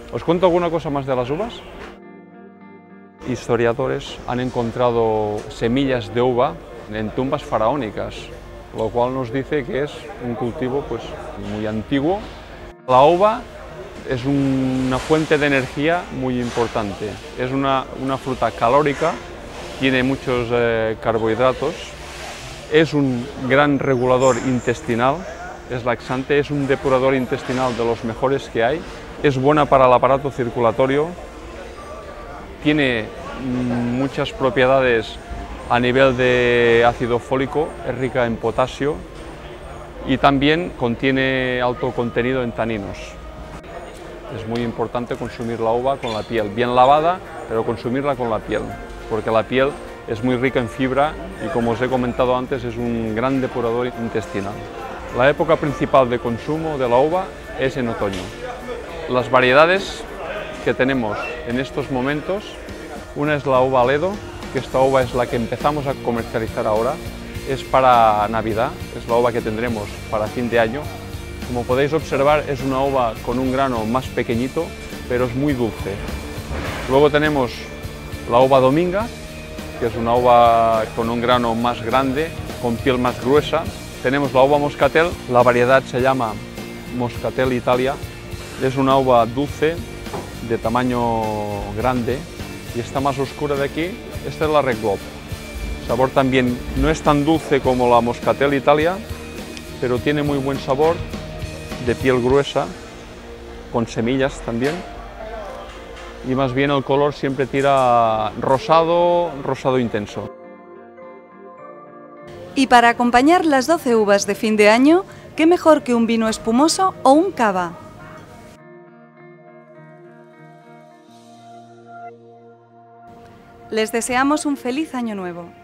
¿Os cuento alguna cosa más de las uvas? Historiadores han encontrado semillas de uva en tumbas faraónicas, lo cual nos dice que es un cultivo pues, muy antiguo. La uva es una fuente de energía muy importante, es una fruta calórica, tiene muchos carbohidratos, es un gran regulador intestinal, es laxante, es un depurador intestinal de los mejores que hay, es buena para el aparato circulatorio, tiene muchas propiedades a nivel de ácido fólico, es rica en potasio y también contiene alto contenido en taninos. Es muy importante consumir la uva con la piel, bien lavada, pero consumirla con la piel, porque la piel es muy rica en fibra y, como os he comentado antes, es un gran depurador intestinal. La época principal de consumo de la uva es en otoño. Las variedades que tenemos en estos momentos, una es la uva Aledo, que esta uva es la que empezamos a comercializar ahora, es para Navidad, es la uva que tendremos para fin de año. Como podéis observar, es una uva con un grano más pequeñito, pero es muy dulce. Luego tenemos la uva Dominga, que es una uva con un grano más grande, con piel más gruesa. Tenemos la uva Moscatel, la variedad se llama Moscatel Italia, es una uva dulce, de tamaño grande, y esta más oscura de aquí, esta es la Red Globe. El sabor también no es tan dulce como la Moscatel Italia, pero tiene muy buen sabor, de piel gruesa, con semillas también, y más bien el color siempre tira rosado, rosado intenso. Y para acompañar las 12 uvas de fin de año, ¿qué mejor que un vino espumoso o un cava? Les deseamos un feliz año nuevo.